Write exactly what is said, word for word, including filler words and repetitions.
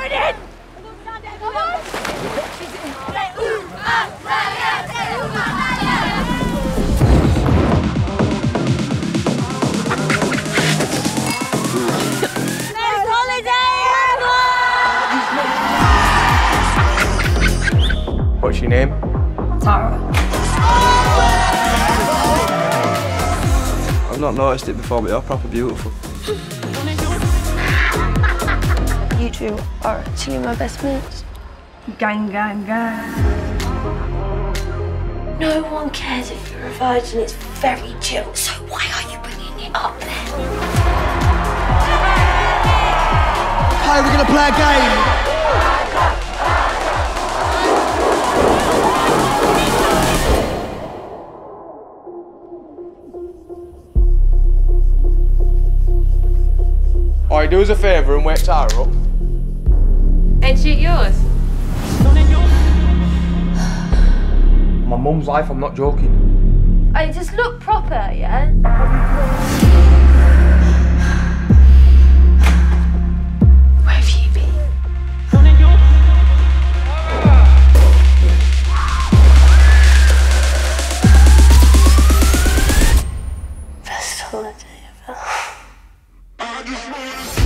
Join in! What's your name? Tara. I've not noticed it before, but you're proper beautiful. You two are actually my best mates. Gang, gang, gang. No one cares if you're a virgin, it's very chill. So why are you bringing it up then? Hey, we're gonna play a game. Alright, do us a favour and wake Tara up. Ain't she yours? My mum's life, I'm not joking. I just look proper, yeah? Where have you been? Best holiday ever.